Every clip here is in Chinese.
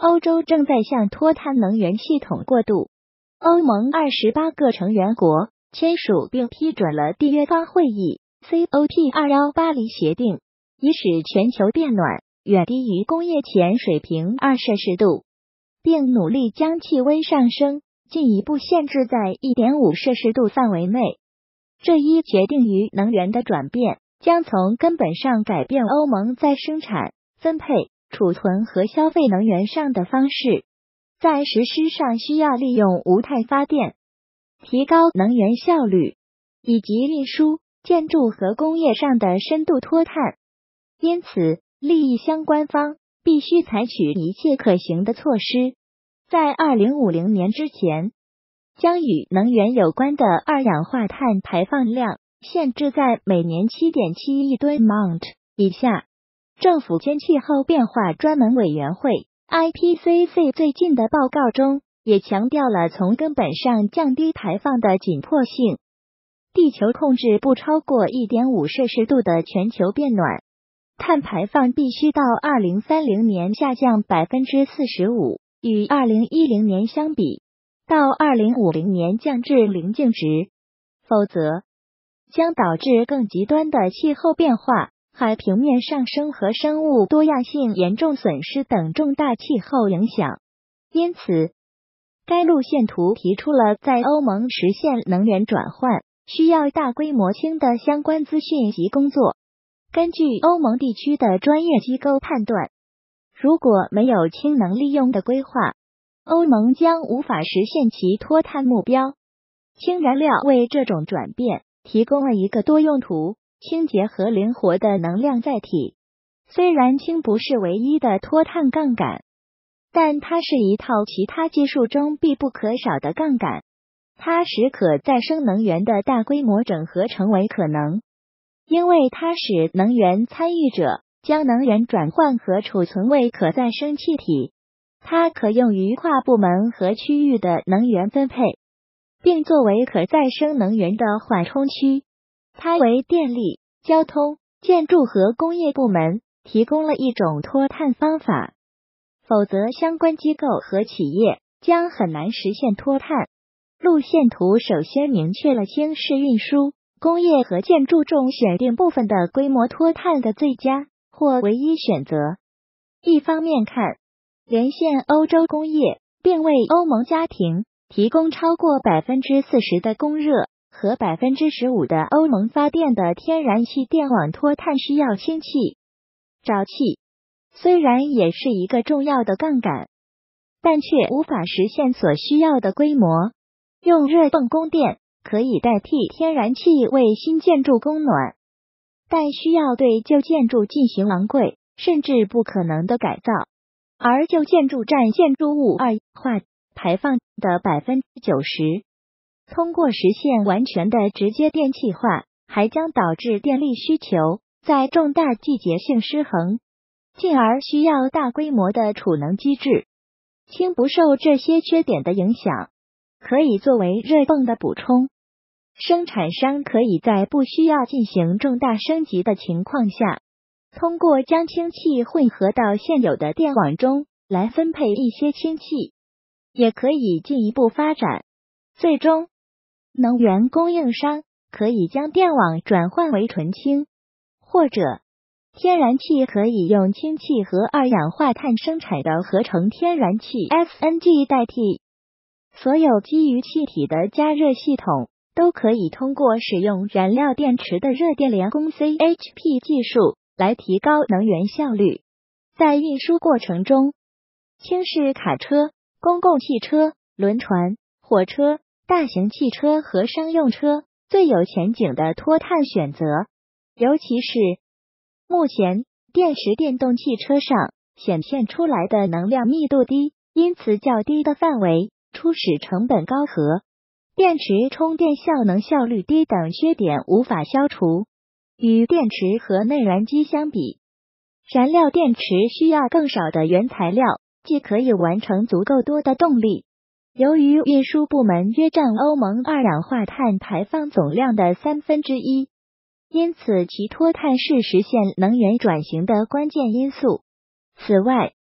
欧洲正在向脱碳能源系统过渡。欧盟28个成员国签署并批准了缔约方会议 COP21 巴黎协定，以使全球变暖远低于工业前水平2摄氏度，并努力将气温上升进一步限制在 1.5 摄氏度范围内。这一决定于能源的转变将从根本上改变欧盟在生产、分配、储存和消费能源上的方式。在实施上需要利用无碳发电，提高能源效率，以及运输、建筑和工业上的深度脱碳。因此，利益相关方必须采取一切可行的措施，在2050年之前，将与能源有关的二氧化碳排放量限制在每年 7.7 亿吨 Mount 以下。政府间气候变化专门委员会 IPCC 最近的报告中也强调了从根本上降低排放的紧迫性。地球控制不超过 1.5 摄氏度的全球变暖，碳排放必须到2030年下降 45%， 与2010年相比，到2050年降至零净值，否则将导致更极端的气候变化、海平面上升和生物多样性严重损失等重大气候影响。因此，该路线图提出了在欧盟实现能源转换需要大规模氢的相关资讯及工作。根据欧盟地区的专业机构判断，如果没有氢能利用的规划，欧盟将无法实现其脱碳目标。氢燃料为这种转变提供了一个多用途、清洁和灵活的能量载体。虽然氢不是唯一的脱碳杠杆，但它是一套其他技术中必不可少的杠杆。它使可再生能源的大规模整合成为可能，因为它使能源参与者将能源转换和储存为可再生气体。它可用于跨部门和区域的能源分配，并作为可再生能源的缓冲区。它为电力、交通、建筑和工业部门提供了一种脱碳方法，否则相关机构和企业将很难实现脱碳。路线图首先明确了氢是运输、工业和建筑中选定部分的规模脱碳的最佳或唯一选择。一方面看，连线欧洲工业，并为欧盟家庭提供超过 40% 的供热和 15% 的欧盟发电的天然气电网脱碳需要氢气。沼气虽然也是一个重要的杠杆，但却无法实现所需要的规模。用热泵供电可以代替天然气为新建筑供暖，但需要对旧建筑进行昂贵甚至不可能的改造，而旧建筑占建筑物二氧化排放的 90%。 通过实现完全的直接电气化，还将导致电力需求在重大季节性失衡，进而需要大规模的储能机制。氢不受这些缺点的影响，可以作为热泵的补充。生产商可以在不需要进行重大升级的情况下，通过将氢气混合到现有的电网中来分配一些氢气，也可以进一步发展。最终，能源供应商可以将电网转换为纯氢，或者天然气可以用氢气和二氧化碳生产的合成天然气 SNG 代替。所有基于气体的加热系统都可以通过使用燃料电池的热电联供 CHP 技术来提高能源效率。在运输过程中，氢是卡车、公共汽车、轮船、火车、大型汽车和商用车最有前景的脱碳选择。尤其是目前电池电动汽车上显现出来的能量密度低，因此较低的范围初始成本高和电池充电效能效率低等缺点无法消除。与电池和内燃机相比，燃料电池需要更少的原材料，既可以完成足够多的动力。由于运输部门约占欧盟二氧化碳排放总量的1/3，因此其脱碳是实现能源转型的关键因素。此外，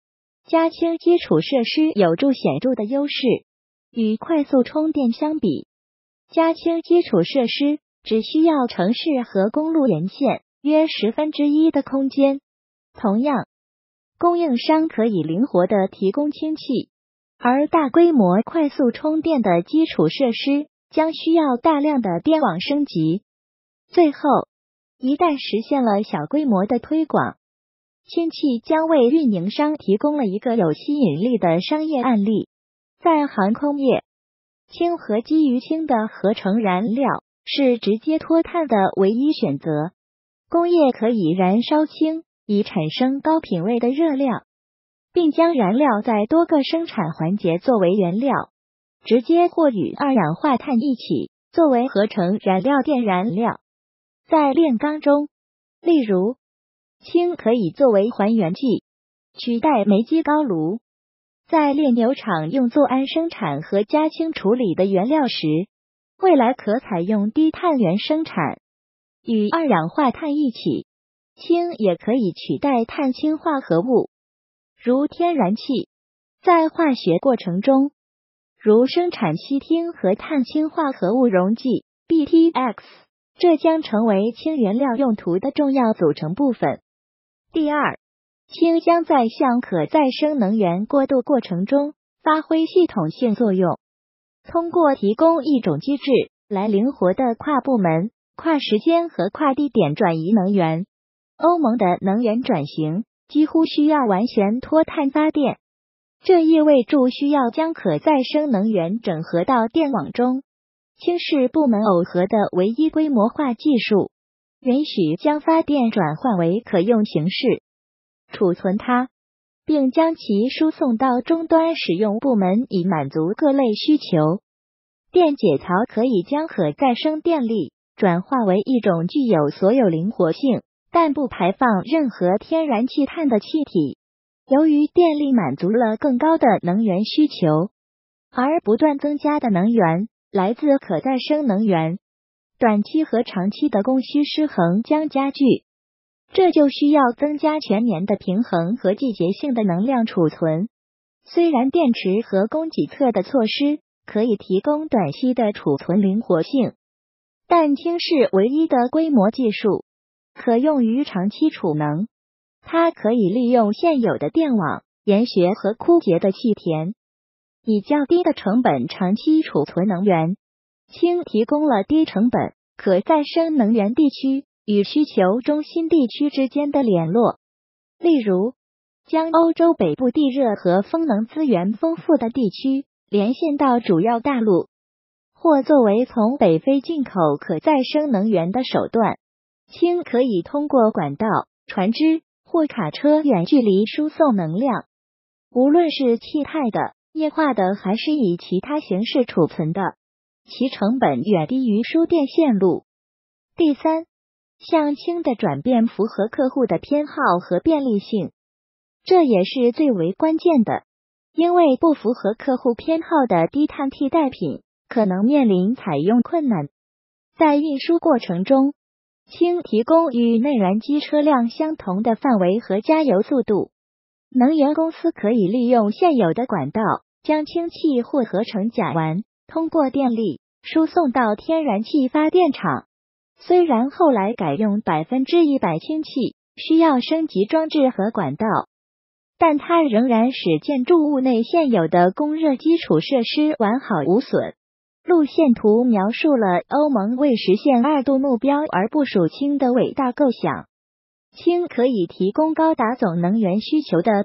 加氢基础设施有着显著的优势。与快速充电相比，加氢基础设施只需要城市和公路沿线约1/10的空间。同样，供应商可以灵活地提供氢气，而大规模快速充电的基础设施将需要大量的电网升级。最后，一旦实现了小规模的推广，氢气将为运营商提供了一个有吸引力的商业案例。在航空业，氢和基于氢的合成燃料是直接脱碳的唯一选择。工业可以燃烧氢，以产生高品位的热量，并将燃料在多个生产环节作为原料，直接或与二氧化碳一起作为合成燃料电燃料。在炼钢中，例如，氢可以作为还原剂，取代煤机高炉。在炼油厂用作氨生产和加氢处理的原料时，未来可采用低碳源生产。与二氧化碳一起，氢也可以取代碳氢化合物，如天然气。在化学过程中，如生产烯烃和碳氢化合物溶剂 BTX， 这将成为氢原料用途的重要组成部分。第二，氢将在向可再生能源过渡过程中发挥系统性作用，通过提供一种机制来灵活的跨部门、跨时间和跨地点转移能源。欧盟的能源转型几乎需要完全脱碳发电，这意味着需要将可再生能源整合到电网中。氢是部门耦合的唯一规模化技术，允许将发电转换为可用形式，储存它，并将其输送到终端使用部门以满足各类需求。电解槽可以将可再生电力转化为一种具有所有灵活性，但不排放任何天然气碳的气体。由于电力满足了更高的能源需求，而不断增加的能源来自可再生能源，短期和长期的供需失衡将加剧。这就需要增加全年的平衡和季节性的能量储存。虽然电池和供给侧的措施可以提供短期的储存灵活性，但氢是唯一的规模技术，可用于长期储能。它可以利用现有的电网、盐穴和枯竭的气田，以较低的成本长期储存能源。氢提供了低成本、可再生能源地区与需求中心地区之间的联络，例如，将欧洲北部地热和风能资源丰富的地区连线到主要大陆，或作为从北非进口可再生能源的手段。氢可以通过管道、船只或卡车远距离输送能量，无论是气态的、液化的还是以其他形式储存的，其成本远低于输电线路。第三，向氢的转变符合客户的偏好和便利性，这也是最为关键的，因为不符合客户偏好的低碳替代品可能面临采用困难。在运输过程中，氢提供与内燃机车辆相同的范围和加油速度。能源公司可以利用现有的管道，将氢气或合成甲烷通过电力输送到天然气发电厂。虽然后来改用100%氢气，需要升级装置和管道，但它仍然使建筑物内现有的供热基础设施完好无损。路线图描述了欧盟为实现2度目标而部署氢的伟大构想。氢可以提供高达总能源需求的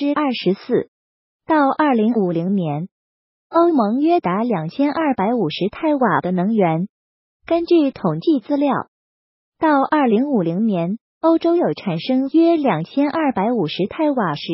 24%。到2050年，欧盟约达2250太瓦的能源。根据统计资料，到2050年，欧洲有产生约2250太瓦时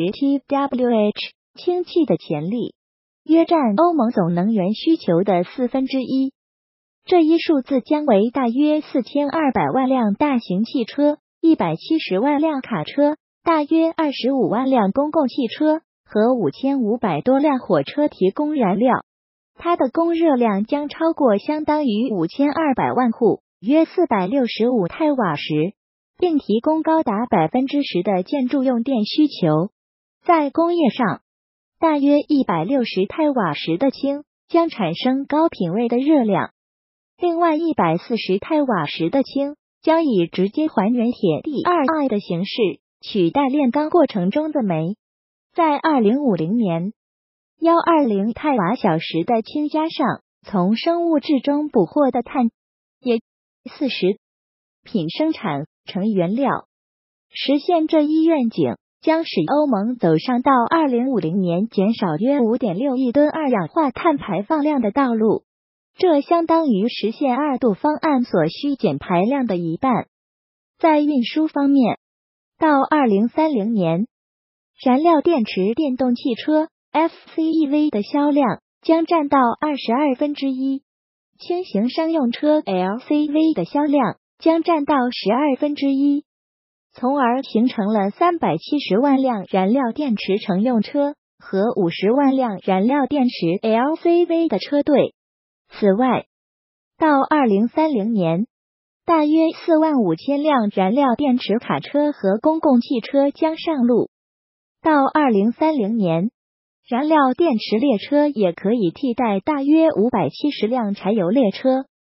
TWh 氢气的潜力，约占欧盟总能源需求的1/4。这一数字将为大约4200万辆大型汽车、170万辆卡车、大约25万辆公共汽车和5500多辆火车提供燃料。它的供热量将超过相当于5200万户，约465太瓦时，并提供高达10%的建筑用电需求。 在工业上，大约160太瓦时的氢将产生高品位的热量，另外140太瓦时的氢将以直接还原铁 2I 的形式取代炼钢过程中的煤。在2050年，120太瓦小时的氢加上从生物质中捕获的碳，也40品生产成原料。实现这一愿景，将使欧盟走上到2050年减少约 5.6 亿吨二氧化碳排放量的道路，这相当于实现2度方案所需减排量的一半。在运输方面，到2030年，燃料电池电动汽车 FCEV 的销量将占到1/22，轻型商用车 LCV 的销量将占到1/12，从而形成了370万辆燃料电池乘用车和50万辆燃料电池 LCV 的车队。此外，到2030年，大约45000辆燃料电池卡车和公共汽车将上路。到2030年，燃料电池列车也可以替代大约570辆柴油列车。